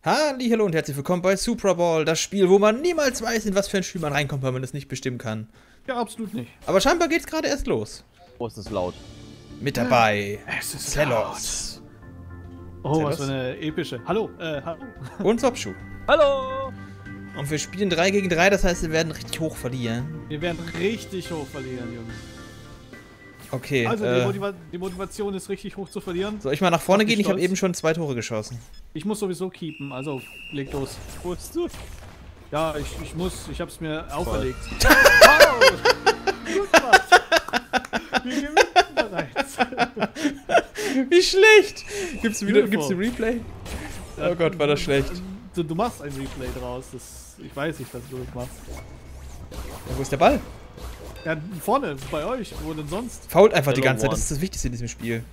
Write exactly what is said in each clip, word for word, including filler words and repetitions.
Hallihallo und herzlich willkommen bei Super Ball, das Spiel, wo man niemals weiß, in was für ein Spiel man reinkommt, weil man es nicht bestimmen kann. Ja, absolut nicht. Aber scheinbar geht's gerade erst los. Oh, ist das laut. Mit dabei, Es ist Zelos. Oh, Zelos? was für eine epische. Hallo, äh, hallo. Und Sopschuh. Hallo! Und wir spielen drei gegen drei, das heißt, wir werden richtig hoch verlieren. Wir werden richtig hoch verlieren, Junge. Okay, Also, die, äh, Motiva die Motivation ist richtig hoch zu verlieren. soll ich mal nach vorne Mach dich gehen? Ich habe stolz. eben schon zwei Tore geschossen. Ich muss sowieso keepen, also leg los. Musst du? Ja, ich, ich muss, ich hab's mir auferlegt. Wow! Gut gemacht. Wir gewinnen bereits. Wie schlecht! Gibt's wieder, Beautiful. gibt's ein Replay? Oh Gott, war das schlecht. Du, du machst ein Replay draus, das, ich weiß nicht, dass du das machst. Ja, wo ist der Ball? Ja, vorne, bei euch, wo denn sonst? Fault einfach die Hello, ganze Zeit, one. das ist das Wichtigste in diesem Spiel.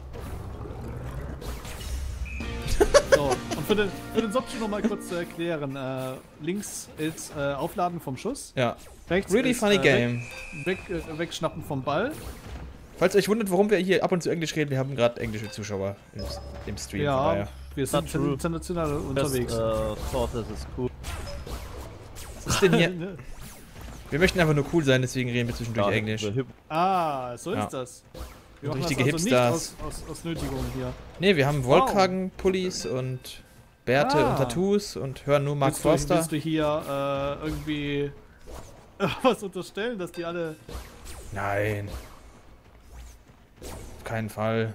So, und für den, für den Sopchi noch mal kurz zu erklären. Äh, links ist äh, Aufladen vom Schuss. Ja. Rechts Really ist, funny äh, game. Weg, weg, äh, wegschnappen vom Ball. Falls ihr euch wundert, warum wir hier ab und zu Englisch reden, wir haben gerade englische Zuschauer im, im Stream. Ja, von daher. wir sind Not true. international unterwegs. Das, äh, thought this is cool. Was ist denn hier? Wir möchten einfach nur cool sein, deswegen reden wir zwischendurch Ja, Englisch. the hip- Ah, so Ja. ist das. Und Wir machen richtige das also Hipsters. nicht aus, aus, aus Nötigung hier. Ne, wir haben Wollkragenpullis und Bärte Ah. und Tattoos und hören nur Mark Willst du, Forster. willst du hier äh, irgendwie was unterstellen, dass die alle... Nein. Auf keinen Fall.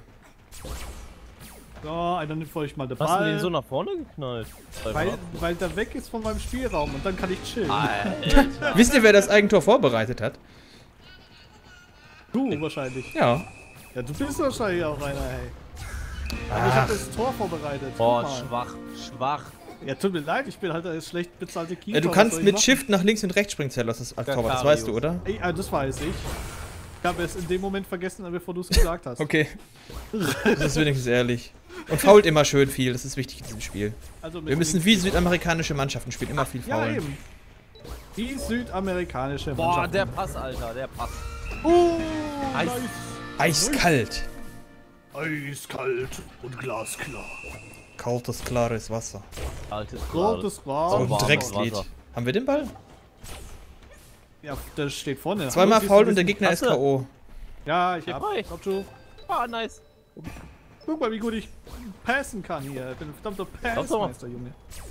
Ja, einer nimmt für euch mal den Hast du den Ball, so nach vorne geknallt? weil, weil der weg ist von meinem Spielraum und dann kann ich chillen. Alter. Wisst ihr, wer das Eigentor vorbereitet hat? Du wahrscheinlich. Ja. Ja, du bist wahrscheinlich auch einer, hey. Aber ich Ach, habe das Tor vorbereitet. Guck Oh, mal. schwach, schwach. Ja, tut mir leid, ich bin halt ein schlecht bezahlte Keeper. äh, du was kannst soll ich mit machen? Shift nach links und rechts springen, Zelos, das als Torwart, das weißt du, oder? Ey, ah, das weiß ich. Ich habe es in dem Moment vergessen, bevor du es gesagt hast. Okay. Das ist wenigstens ehrlich. Und fault immer schön viel, das ist wichtig in diesem Spiel. Also mit Wir müssen links- wie südamerikanische Mannschaften spielen, immer viel Ja, faulen. eben. Die südamerikanische Boah, Mannschaft. der Pass, Alter, der Pass. Oh, Eis. nice. Eiskalt. Eiskalt und glasklar. Kaltes, klares Wasser. Altes Rotes So Gras. ein warmes Dreckslied. Wasser. Haben wir den Ball? Ja, das steht vorne. Zweimal Hallo, faul siehst und der du Gegner ist Hast du? K O Ja, ich Gib hab. bei. Glaub schon. Ah, nice. Guck mal, wie gut ich passen kann hier. Ich bin ein verdammter Lauf doch mal. Passmeister, Junge.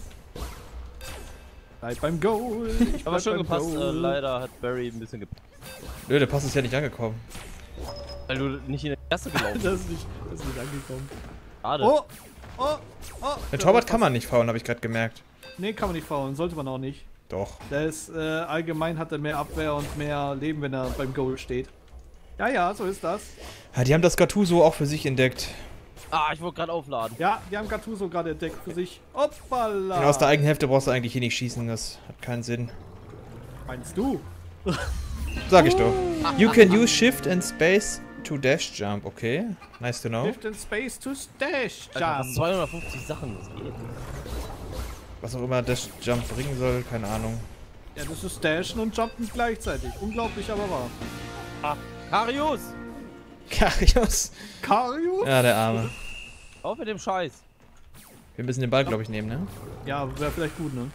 Bleib beim Goal. Ich Aber bleib schön beim gepasst. Äh, Goal. leider hat Barry ein bisschen gepasst. Nö, der Pass ist ja nicht angekommen. Weil du nicht in der Erste gelaufen bist. Das ist nicht, das ist nicht angekommen. Schade. Oh! Oh! Oh! Der Torwart kann man nicht faulen, habe ich gerade gemerkt. Nee, kann man nicht faulen. Sollte man auch nicht. Doch. Der ist, äh, allgemein hat er mehr Abwehr und mehr Leben, wenn er beim Goal steht. Ja, ja, so ist das. Ja, die haben das Gattuso auch für sich entdeckt. Ah, ich wollte gerade aufladen. Ja, die haben Gattuso gerade entdeckt für sich. Hoppala! Und aus der eigenen Hälfte brauchst du eigentlich hier nicht schießen, das hat keinen Sinn. Meinst du? Sag ich doch. You can use Shift and Space to dash jump, okay. Nice to know. Lift in space to stash Alter, was jump. zweihundertfünfzig Sachen, das geht. Was auch immer dash jump bringen soll, keine Ahnung. Ja, das ist Dashen und Jumpen gleichzeitig. Unglaublich, aber wahr. Ah, Karius! Karius. Karius? Ja, der Arme. Auf mit dem Scheiß. Wir müssen den Ball, glaube ich, nehmen, ne? Ja, wäre vielleicht gut, ne?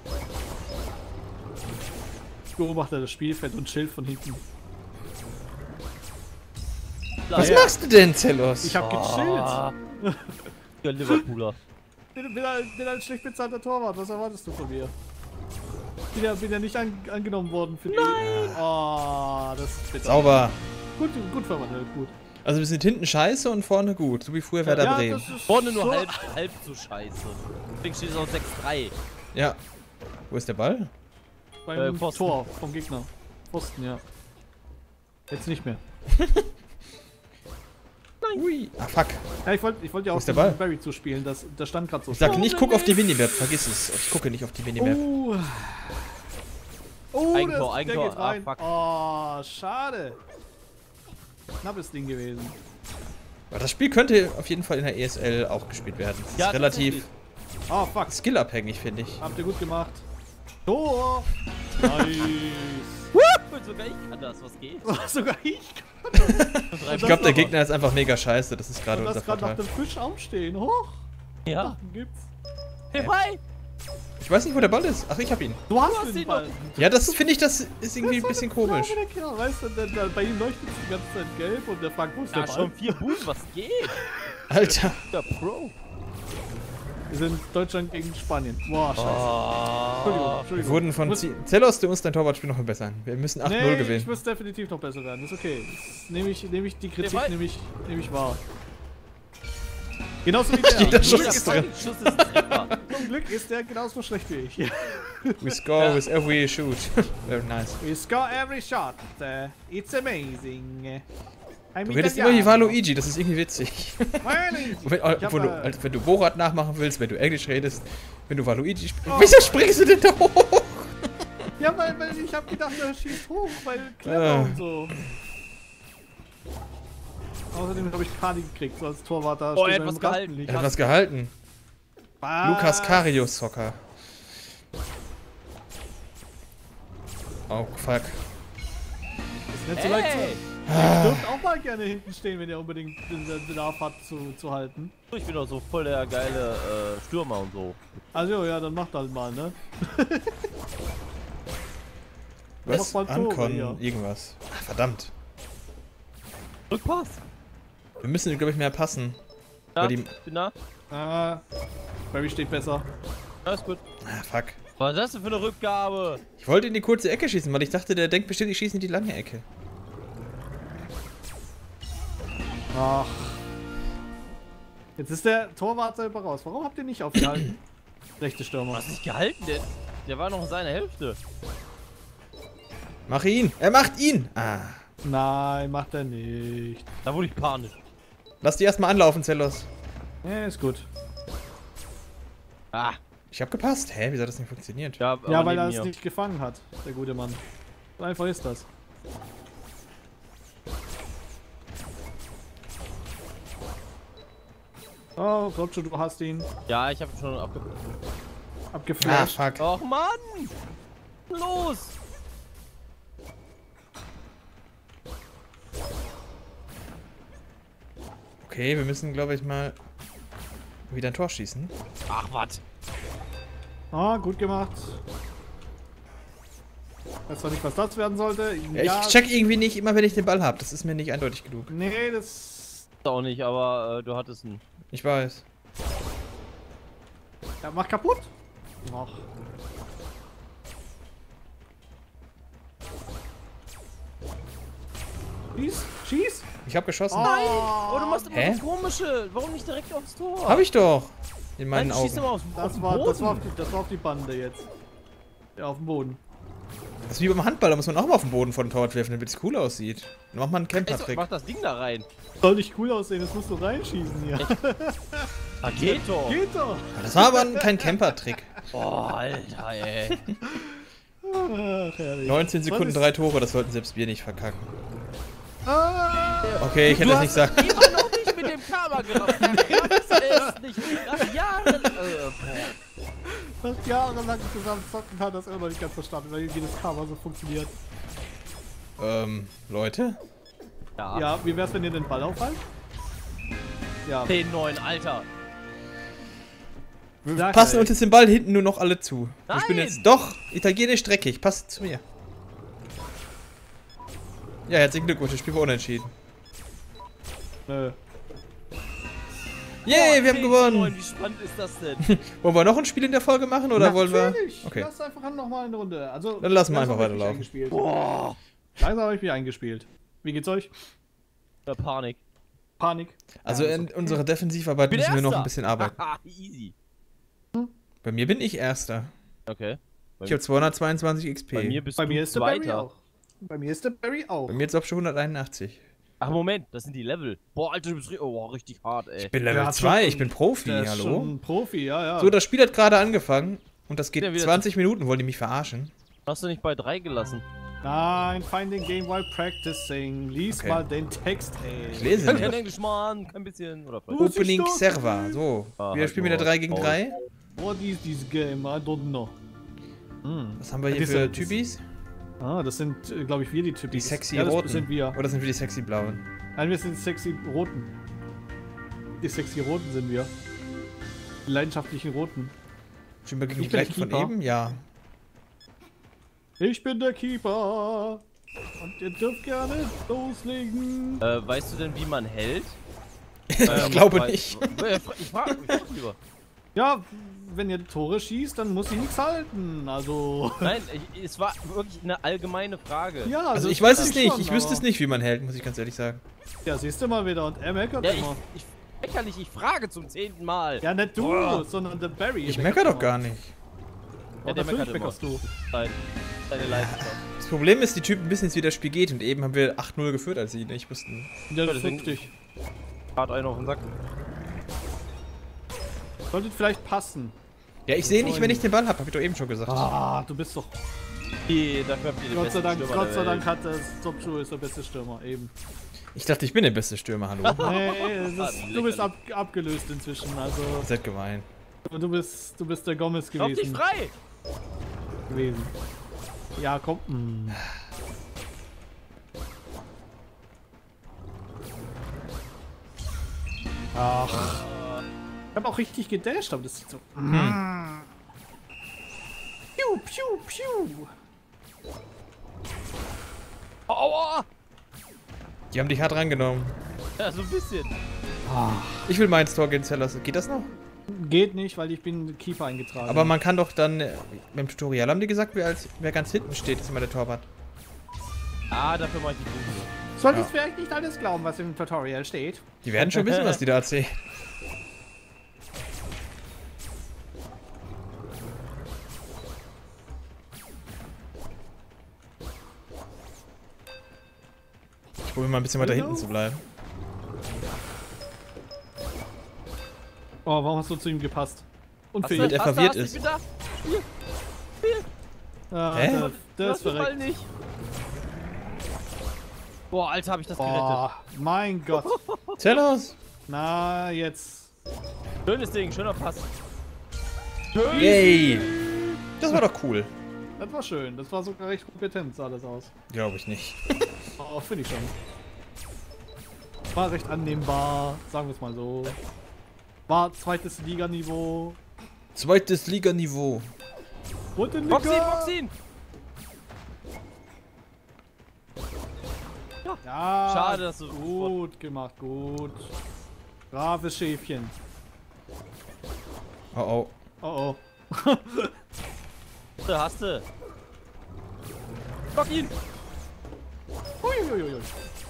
Ich beobachte das Spielfeld und chill von hinten. Was Ja. machst du denn, Zelos? Ich hab gechillt. Ah. Der Liverpooler. Bin, bin, ein, bin ein schlecht bezahlter Torwart. Was erwartest du von mir? Bin ja, bin ja nicht an, angenommen worden für die. Nein! Oh, das ist bitter. Sauber. Gut, gut verwandelt, gut. Also wir sind hinten scheiße und vorne gut, so wie früher Werder ja, Bremen. das ist Vorne nur so halb, halb so scheiße. Deswegen steht es auch sechs drei. Ja. Wo ist der Ball? beim äh, Pfosten. Tor vom Gegner. Pfosten, ja. Jetzt nicht mehr. Ui. Ah, fuck. Ja, ich wollte ich wollt ja Wo auch ist der Ball? Barry zuspielen, das, das stand gerade so. Ich sag Oh, nicht, nee, guck auf nee. die Minimap, vergiss es. Ich gucke nicht auf die Minimap. Oh. Oh, Eigentor, das, Eigentor. der geht Ah, rein. fuck. Oh, schade. Knappes Ding gewesen. Aber das Spiel könnte auf jeden Fall in der E S L auch gespielt werden. Das Ja, ist relativ Oh, fuck. skillabhängig, finde ich. Habt ihr gut gemacht. Tor. Nice. Sogar ich kann das, was geht? Sogar ich. Ich glaube, der Gegner ist einfach mega scheiße. Das ist gerade Und unser das gerade nach Vorteil. dem Fisch aufstehen. Hoch. Ja. Ach, gibt's. Hey, hi! Ich weiß nicht, wo der Ball ist. Ach, ich hab ihn. Du hast, hast den ihn Ball. Ja, das finde ich, das ist irgendwie ein bisschen komisch. Ja, genau, weißt du, da, da, bei ihm leuchtet es die ganze Zeit gelb und der fragt, wo ist der Ja, Ball? schon vier Buben, was geht? Alter. Der Pro. Wir sind Deutschland gegen Spanien. Boah, scheiße. Oh. Entschuldigung, Wir Entschuldigung. wurden von Muss- Z- Zelos, du uns dein Torwartspiel noch verbessern. Wir müssen acht null Nee, ich gewinnen. muss definitiv noch besser werden. Ist okay. Das nehme ich, nehme ich die Kritik, Ball. nehme ich, nehme ich wahr. Genauso wie der. Jeder Schuss Jeder ist drin. Schuss ist ein Treffer. Zum Glück ist der genauso schlecht wie ich. We score with every shoot. Very nice. We score every shot. Uh, it's amazing. I'm Du redest immer wie Waluigi, das ist irgendwie witzig. Waluigi. Wenn, Ich hab, obwohl du, äh, also wenn du Borat nachmachen willst, wenn du Englisch redest, wenn du Waluigi sprichst. Oh. Wieso springst du denn da hoch? Ja, weil, weil ich hab gedacht, er schießt hoch, weil clever Ah. und so. Außerdem habe ich Kali gekriegt, so als Torwart da. Oh, steht er hat er was im gehalten. Rampenlicht. Er hat was gehalten. Was? Lukas Karius Soccer. Oh, fuck. Ist nicht so leicht zu. Hey! Ihr dürft auch mal gerne hinten stehen, wenn ihr unbedingt den den Bedarf habt zu, zu halten. Ich bin doch so voll der geile äh, Stürmer und so. Also ja, dann macht halt mal, ne? Was? Mach mal Tore, Ankon, ja. irgendwas. Ach, verdammt. Rückpass. Wir müssen, glaube ich, mehr passen. Ja, Weil die- bin da. Ah, Barry steht besser. Alles gut. Ah, fuck. Was ist das denn für eine Rückgabe? Ich wollte in die kurze Ecke schießen, weil ich dachte, der denkt bestimmt, ich schieße in die lange Ecke. Ach. Jetzt ist der Torwart selber raus. Warum habt ihr nicht aufgehalten? Rechte Stürmer. Was nicht gehalten, der, der war noch in seiner Hälfte. Mach ihn! Er macht ihn! Ah. Nein, macht er nicht. Da wurde ich panisch. Lass die erstmal anlaufen, Zellos. Ja, ist gut. Ah, Ich hab gepasst. Hä, wieso hat das nicht funktioniert? ja, aber Ja, weil neben er es mir. nicht gefangen hat, der gute Mann. So einfach ist das. Oh, glaubst du, du hast ihn Ja, ich habe schon abge... Ah, abgeflasht? fuck. Och Mann! Los! Okay, wir müssen, glaube ich, mal wieder ein Tor schießen. Ach, was? Ah, gut gemacht. Weiß zwar nicht, was das werden sollte. Ja, ich check irgendwie nicht, immer wenn ich den Ball hab. Das ist mir nicht eindeutig genug. Nee, das. Auch nicht, aber äh, du hattest einen. Ich weiß. Ja, mach kaputt. Ach. Schieß, schieß. Ich hab geschossen. Nein! Oh, du machst immer Hä? das Komische. Warum nicht direkt aufs Tor? Hab ich doch. In Nein, meinen du schießt Augen. immer aufs, auf Das den war, Boden. das, war auf die, das war auf die Bande jetzt. Ja, auf dem Boden. Das ist wie beim Handball, da muss man auch mal auf den Boden von dem Torwart werfen, damit es cool aussieht. Dann macht man einen Ey, so, Camper-Trick. mach das Ding da rein. Soll nicht cool aussehen, das musst du reinschießen hier. Ah, geht doch. Geht doch. Das war aber kein Camper-Trick. Oh, Alter, ey. Ach, herrlich. neunzehn Sekunden, Was ist- drei Tore, das sollten selbst wir nicht verkacken. Ah, Okay, ich hätte Du das nicht sagen. hast immer noch nicht mit dem Karma gerechnet. Du hast es nicht. Nach Jahren. Äh, boah. das jahrelang zusammen zocken hat, das immer noch nicht ganz verstanden, weil irgendwie das Karma so funktioniert. Ähm, Leute? Ja. Ja, wie wär's, wenn ihr den Ball aufhaltet? Ja. zehn neun, Alter. Wir Sag, passen ey. uns jetzt den Ball hinten nur noch alle zu. Ich bin Nein! jetzt doch italienisch dreckig. Passt zu mir. Ja, herzlichen Glückwunsch. Das Spiel war unentschieden. Nö. Yay, wir haben zehn gewonnen. neun, wie spannend ist das denn? Wollen wir noch ein Spiel in der Folge machen oder wollen wir? Natürlich. Okay. Lass einfach noch mal eine Runde. Also, Dann lassen wir langsam einfach hab ich mich weiterlaufen. eingespielt. Boah. Langsam habe ich mich eingespielt. Wie geht's euch? Ja, Panik. Panik. Also Ja, in ist unserer Defensivarbeit Bin müssen wir noch Erster. ein bisschen arbeiten. Haha, easy. Bei mir bin ich Erster. Okay. Bei, Ich habe zweihundertzweiundzwanzig X P. bei mir bist Bei du mir ist der Barry Zweiter. auch. Bei mir ist der Barry auch. Bei mir jetzt auch schon hunderteinundachtzig. Ach, Moment, das sind die Level. Boah, Alter, du bist ri- oh, richtig hart, ey. Ich bin Der Level hat zwei, schon- ich bin Profi, Der ist hallo. schon ein Profi, ja, ja. So, das Spiel hat gerade angefangen und das geht Ja, wieder zwanzig Minuten, wollen die mich verarschen? Hast du nicht bei drei gelassen? Nein, finding game while practicing. Lies Okay. mal den Text, ey. Ich lese Kein nicht. Englisch, Mann, kein bisschen. Oder vielleicht. Muss ich Opening doch- Server, so. Ah, Wir halt spielen wieder nur drei gegen Paul. drei. What is this game? I don't know. Was haben wir hier Das ist für ja- das- Typis? Ah, das sind, glaube ich, wir die Typen. Die sexy ja, das Roten. sind wir. Oder sind wir die sexy Blauen? Nein, wir sind sexy Roten. Die sexy Roten sind wir. Die leidenschaftlichen Roten. Spielen wir gegen die Ich bin der gleichen von Keeper. eben? Ja. Ich bin der Keeper. Und ihr dürft gerne loslegen. Äh, weißt du denn, wie man hält? Ich Ähm, glaube weil- nicht. Äh, Ich frage ich frag lieber. Ja, wenn ihr Tore schießt, dann muss ich nichts halten. Also. Nein, ich, es war wirklich eine allgemeine Frage. Ja, Also das ich weiß kann es nicht. schon, Ich wüsste aber- es nicht, wie man hält, muss ich ganz ehrlich sagen. Ja, siehst du mal wieder. Und er meckert Ja, ich, immer. ich mecker nicht, ich frage zum zehnten Mal. Ja, nicht du, Oh. sondern der Barry. Ich meckere doch gar nicht. Ja, der natürlich meckert immer. meckerst du. Nein, deine Leidenschaft. Das Problem ist, die Typen wissen jetzt, wie das Spiel geht. Und eben haben wir acht null geführt, als sie nicht wussten. Ja, das deswegen- ist richtig. Hat einen auf den Sack. Solltet vielleicht passen. Ja, ich sehe nicht, wenn ich den Ball habe, hab ich doch eben schon gesagt. Ah, du bist doch. Nee, dafür habt ihr den Gott sei besten Dank, Stürmer Gott der sei Dank Welt. hat das Topschuh ist der beste Stürmer, eben. Ich dachte, ich bin der beste Stürmer, hallo. Nee, das ist, du bist ab, abgelöst inzwischen, also Seid gemein. du bist du bist der Gomez Lauf dich gewesen. frei! gewesen. Ja, komm. Mm. Ach. Ich hab auch richtig gedasht, aber das sieht so. Hm. Piu, piu, piu. Aua! Die haben dich hart rangenommen. Ja, so ein bisschen. Ich will meins Tor gehen lassen. Geht das noch? Geht nicht, weil ich bin Keeper eingetragen. Aber man kann doch dann, äh, beim Tutorial haben die gesagt, wer, als, wer ganz hinten steht, ist immer der Torwart. Ah, dafür mach ich die Punkte. Solltest vielleicht nicht alles glauben, was im Tutorial steht. Die werden schon wissen, was die da erzählen. Ich probiere mal ein bisschen weiter hinten zu bleiben. Oh, warum hast du zu ihm gepasst? Hast Unfähig. Damit er hast du, verwirrt hast du, ist. Ich bin da. Ah, Hä? der, Du der hast ist den Ball verreckt. nicht. Boah, Alter, hab ich das gerettet. Oh, mein Gott. Zellos! Na, jetzt. Schönes Ding, schöner Pass. Yay! Das war doch cool. Das war schön. Das war sogar recht kompetent, sah das aus. Glaube ich nicht. Oh, finde ich schon. War recht annehmbar, sagen wir es mal so. War zweites Liganiveau. Zweites Liganiveau. Und in Box ihn, Liga. box ihn! Ja, Schade, dass du- gut gemacht, gut. Braves Schäfchen. Oh oh. Oh oh. Da hast du. Bock ihn! Uiuiui.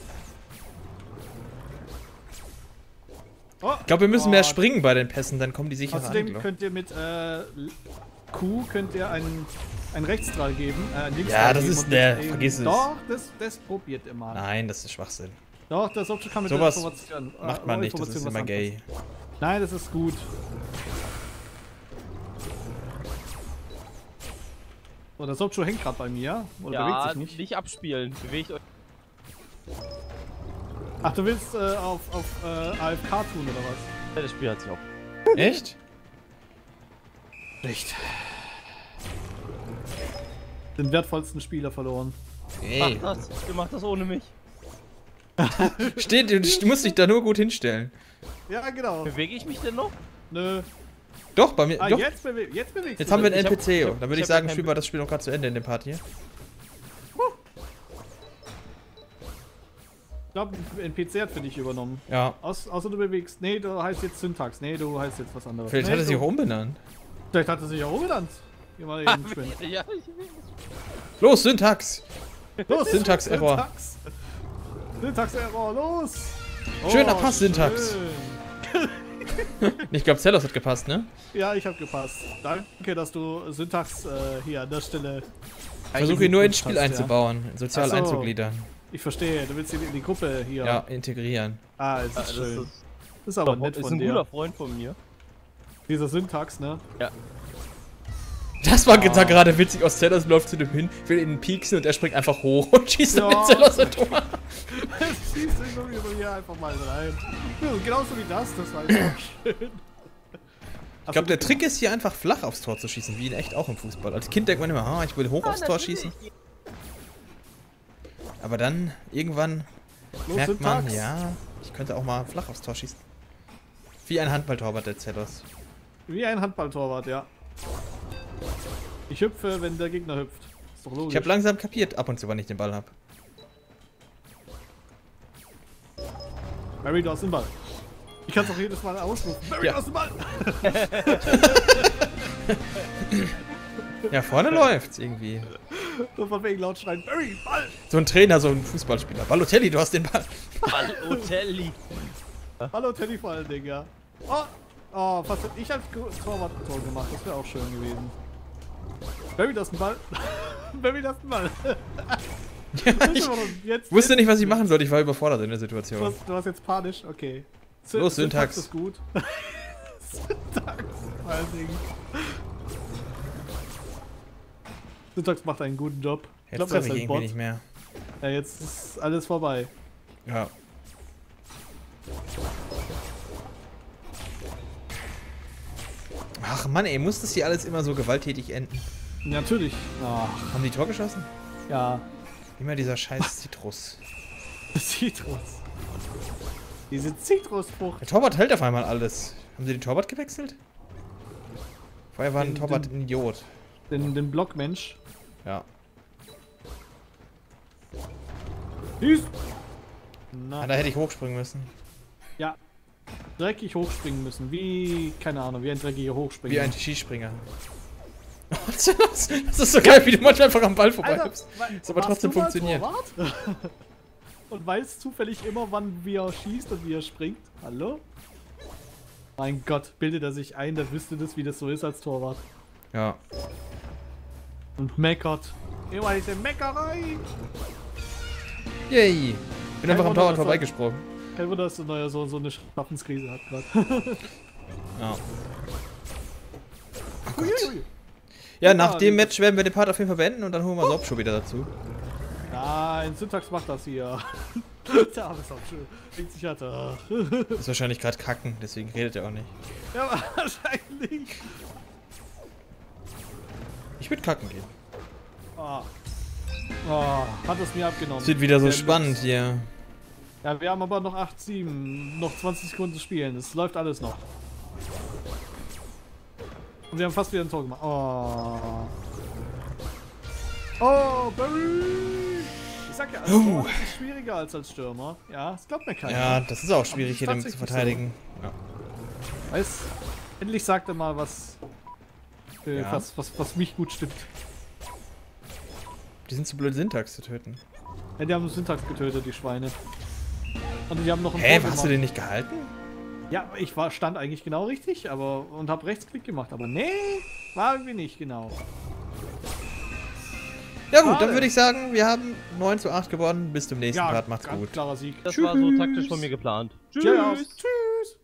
Oh. Ich glaube, wir müssen mehr Oh. springen bei den Pässen, dann kommen die sicher an. Außerdem glaub. könnt ihr mit äh, Q könnt ihr einen, einen Rechtsstrahl geben. Äh, einen Linksstrahl Ja, das geben ist- und ne, mit dem- vergiss es. Doch, das, das probiert ihr mal. Nein, das ist Schwachsinn. Doch, das Option kann mit Sowas der Information. äh, Macht man nicht, das ist Information immer was gay. anpassen. Nein, das ist gut. So, das Option hängt gerade bei mir. Oder bewegt Ja, sich nicht. nicht abspielen. Bewegt euch. Ach, du willst äh, auf, auf äh, A F K tun oder was? Ja, das Spiel hat sich auch. Echt? Nicht. Den wertvollsten Spieler verloren. Ey. Mach das. Ihr macht das ohne mich. Steht, du, du musst dich da nur gut hinstellen. Ja, genau. Bewege ich mich denn noch? Nö. Doch, bei mir. Ah, doch. jetzt, bewe jetzt bewegst Jetzt du haben wir dich. einen Ich hab- N P C. ich hab- Dann würde ich ich hab ja sagen, kein spielen wir das Spiel noch gerade zu Ende in dem Part hier. Ich glaube, ein N P C hat für dich übernommen. Ja. Aus, außer du bewegst. Nee, du heißt jetzt Syntax. Nee, du heißt jetzt was anderes. Vielleicht nee, hat er sich auch du- umbenannt. Vielleicht hat er sich auch umbenannt. Geh mal eben schön. Ja, ich Los, Syntax! Los, Syntax-Error. Syntax. Syntax-Error, los! Schöner Pass, Syntax. schön. Ich glaube, Zellos hat gepasst, ne? Ja, ich hab gepasst. Danke, dass du Syntax äh, hier an der Stelle. Versuche ihn nur ins Spiel hast, einzubauen, sozial Ach so. einzugliedern. Ja. Ich verstehe, du willst ihn in die Gruppe hier. Ja, integrieren. Ah, es ist das schön. ist, Das ist aber nett ist von ein dir. guter Freund von mir. Dieser Syntax, ne? Ja. Das war Ah. oh. gerade witzig. Aus Zellos läuft zu dem hin, will ihn pieksen und er springt einfach hoch und schießt Ja. mit Zellos ein Tor. Schießt irgendwie über hier einfach mal rein. Ja, genauso wie das, das war einfach schön. Ich glaube, der Trick ist hier einfach flach aufs Tor zu schießen, wie in echt auch im Fußball. Als Kind denkt man immer, ah, ich will hoch aufs Tor schießen. Aber dann, irgendwann Los, merkt man, Syntax. ja, ich könnte auch mal flach aufs Tor schießen. Wie ein Handballtorwart, der Zellos. Wie ein Handballtorwart, ja. Ich hüpfe, wenn der Gegner hüpft. Ist doch logisch. Ich habe langsam kapiert, ab und zu, wann ich den Ball habe. Barry, du hast den Ball. Ich kann es auch jedes Mal ausrufen. Barry, Ja. du hast den Ball! Ja, vorne läuft's irgendwie. Und von wegen laut schreien, Barry, Ball! So ein Trainer, so ein Fußballspieler. Balotelli, du hast den Ball. Balotelli. Hallo Teddy vor allen Dingen, ja. Oh, oh fast hätte ich als Torwart ein Tor gemacht. Das wäre auch schön gewesen. Barry, das ist ein Ball. Barry, das ist ein Ball. Ja, ich jetzt wusste nicht, was ich machen sollte. Ich war überfordert in der Du Situation. warst, du warst jetzt panisch, okay. Los, Syntax. ist gut. Syntax, vor allen Dingen. Syntax macht einen guten Job. Ich Jetzt glaube, darf das ich ist ein irgendwie Bot. nicht mehr. Ja, jetzt ist alles vorbei. Ja. Ach Mann, ey, muss das hier alles immer so gewalttätig enden? Natürlich. Ach, Haben die Tor geschossen? ja. Immer dieser scheiß Zitrus. Zitrus. Diese Zitrusfrucht. Der Torwart hält auf einmal alles. Haben sie den Torwart gewechselt? Vorher war ein Den- Torwart den- ein Idiot. Den, den Blockmensch. Ja. Hieß. Ah, Na, da hätte ich hochspringen müssen. ja. Dreckig hochspringen müssen. Wie, keine Ahnung, wie ein dreckiger Hochspringer. Wie ein Skispringer. Was ist das? Das ist so geil, wie du manchmal einfach am Ball vorbei Alter, hüpfst. wa- Das aber warst trotzdem du mal funktioniert. Torwart? Und weiß zufällig immer, wann wie er schießt und wie er springt. Hallo? Mein Gott, bildet er sich ein, der wüsste das, wie das so ist als Torwart. Ja. Und meckert. Immer diese Meckerei. Yay. Bin einfach am Wunder, Torwart dass er- vorbeigesprungen. Kein Wunder, dass du neuer so, so eine Schaffenskrise hat gerade. Ja. Oh Uiuiui. Gott. Ja, nach Ja, dem das- Match werden wir den Part auf jeden Fall beenden und dann holen wir Sob schon wieder dazu. Nein, Syntax macht das hier. Der Arme ist auch schön. Denkt sich halt, ach. Ist wahrscheinlich gerade kacken, deswegen redet er auch nicht. Ja, wahrscheinlich. Ich würde kacken gehen. Ah. Oh, hat es mir abgenommen. Es wird wieder so Der spannend Lux. hier. Ja, wir haben aber noch acht sieben, noch zwanzig Sekunden zu spielen. Es läuft alles noch. Und wir haben fast wieder ein Tor gemacht. Oh. Oh, Barry! Ich sag ja, als Uh. Torwart ist es schwieriger als als Stürmer. Ja, das glaubt mir keiner. Ja, das ist auch schwierig hier Aber dem das zu ist verteidigen. Ja. Weiß, endlich sagt er mal was, äh, Ja. was, was, was mich gut stimmt. Die sind zu blöd, Syntax zu töten. Ja, die haben Syntax getötet, die Schweine. Und die haben noch ein Hä, Tor hast du gemacht. den nicht gehalten? Ja, ich war, stand eigentlich genau richtig, aber und habe Rechtsklick gemacht, aber nee, war irgendwie nicht genau. Ja gut, Schade. dann würde ich sagen, wir haben neun zu acht gewonnen. Bis zum nächsten Ja, Part. Macht's ganz gut. klarer Sieg. Das war so taktisch von mir geplant. Tschüss. Tschüss.